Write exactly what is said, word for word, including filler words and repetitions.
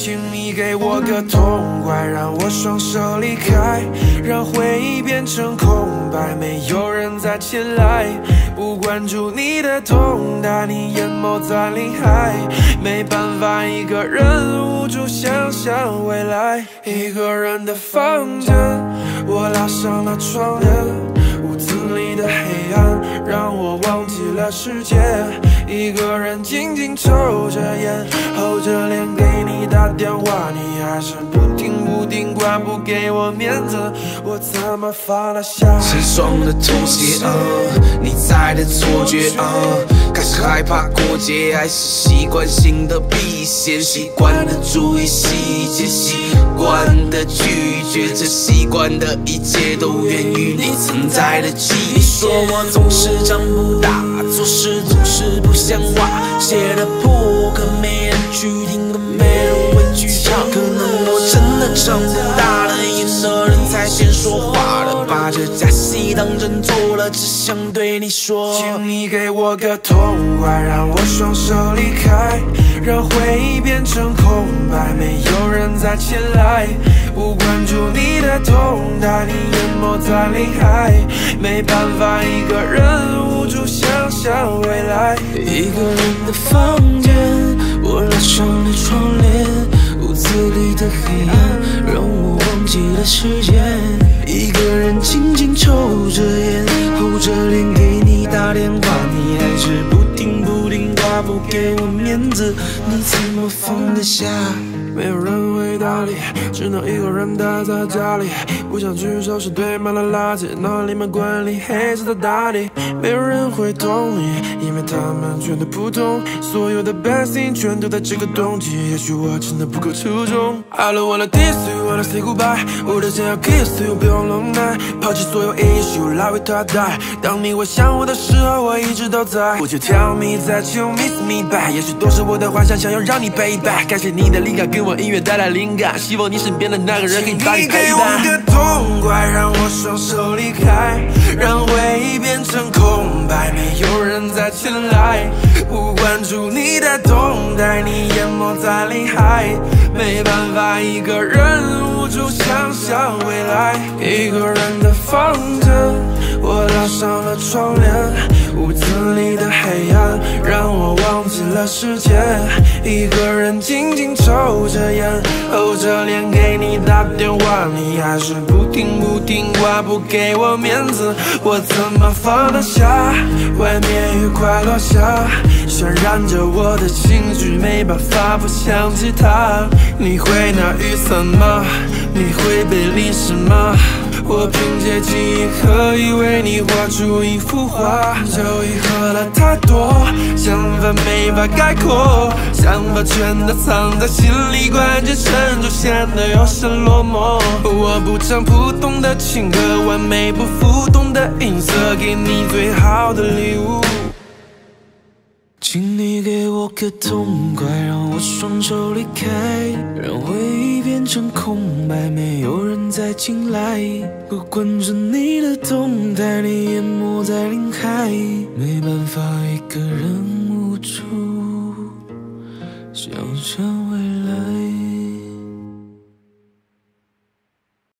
请你给我个痛快，让我双手离开，让回忆变成空白，没有人再前来，不关注你的动态，你淹没在林海，没办法一个人无助想象未来。一个人的房间，我拉上了窗帘，屋子里的黑暗让我忘记了世界，一个人静静抽着烟，厚着脸给你打电话，你还是不听不听挂，不给我面子，我怎么放得下？ 成双的拖鞋，呃，你在的错觉，呃，开始害怕过节，还是习惯性的避嫌，习惯的注意细节，习惯的拒绝，这习惯的一切都源于你存在的记忆。你说我总是长不大，做事总是不像话，写的破可没人去听，可没人会去唱。可能我真的长不大了，演的人才先说话了，把这架戏当真做了，只想对你说， 请你给我个痛快，让我双手离开，让回忆变成空白，没有人再前来，不关注你的动态，你淹没在林海，没办法一个人无助想象未来。 一个人的房间，我拉上了窗帘，屋子里的黑暗让我忘记了时间，一个人静静抽着烟，厚着脸给你打电话，你还是不听不听话，不给我面子，你怎么放得下？ 没有人会搭理，只能一个人待在家里，不想去收拾堆满了垃圾，脑海里面管理黑色的大地，没有人会懂你，因为他们全都不懂，所有的 best thing 全都在这个冬季，也许我真的不够出众。I don't wanna diss you, wanna say goodbye， 我的想要 kiss you， 不用忍耐，抛弃所有 issue， 来为他 die。当你会想我的时候，我一直都在。我就 tell me that you miss me back， 也许都是我的幻想，想要让你背 back。感谢你的灵感，给我音乐带来灵感，希望你身边的那个人可以把你陪伴。请你给我个痛快，让我双手离开，让回忆变成空白，没有人再前来，不关注你的动态，你淹没在林海，没办法一个人无助想象未来。一个人的房间，我拉上了窗帘，屋子里的黑暗让我忘记了世界，一个人静静抽着烟，厚着脸给你打电话，你还是不听不听话，不给我面子，我怎么放得下？外面雨快落下，渲染着我的情绪，没办法不想起他。你会拿雨伞吗？你会被淋湿吗？我凭借记忆可以为你画出一幅画，酒已喝了太多，想法没法概括，想法全都藏在心里，关键沉着显得有些落寞。我不唱普通的情歌，完美不浮动的音色，给你最好的礼物。 请你给我个痛快，让我双手离开，让回忆变成空白，没有人再进来，不关注你的动态，你淹没在林海，没办法一个人无助想象未来。